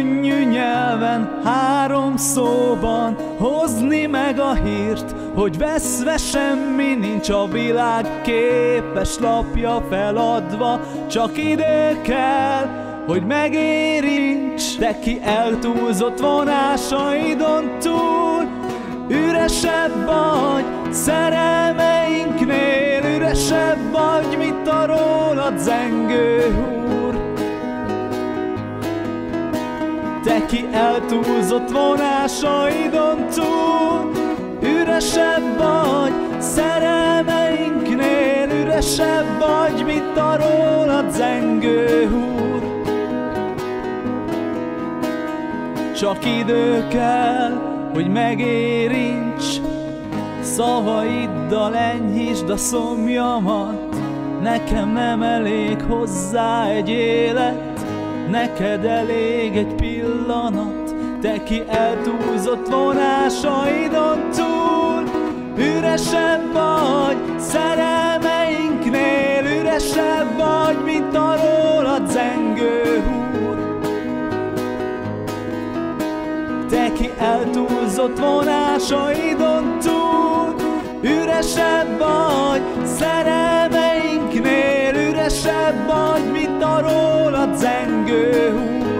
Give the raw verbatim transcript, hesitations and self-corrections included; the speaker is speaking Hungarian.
könnyű nyelven, három szóban hozni meg a hírt, hogy veszve semmi nincs a világ képes lapja feladva, csak idő kell, hogy megérints. Te ki eltúlzott vonásaidon túl, üresebb vagy szerelmeinknél, üresebb vagy, mint a rólad zengő húr. Te ki eltúlzott vonásaidon túl, üresebb vagy szerelmeinknél, üresebb vagy, mint a rólad zengő húr. Csak idő kell, hogy megérints, szavaiddal enyhítsd a szomjamat. Nekem nem elég hozzá egy élet, neked elég egy pillanat. Te ki eltúlzott vonásaidon túl, üresebb vagy szerelmeinknél, üresebb vagy, mint a rólad zengő húr. Te ki eltúlzott vonásaidon túl, üresebb vagy szerelmeinknél, üresebb vagy, mint a rólad zengő húr.